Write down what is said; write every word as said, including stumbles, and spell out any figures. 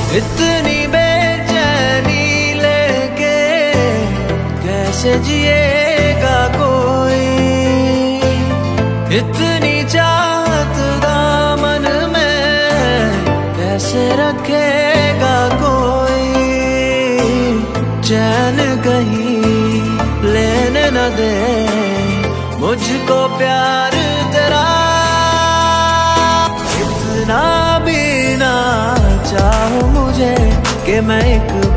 इतनी बेचैनी लेके कैसे जिएगा कोई, इतनी चाहत दामन में कैसे रखेगा कोई। चैन कहीं लेने न दे मुझको प्यार तेरा, इतना भी ना चाहो मुझे कि मैं एक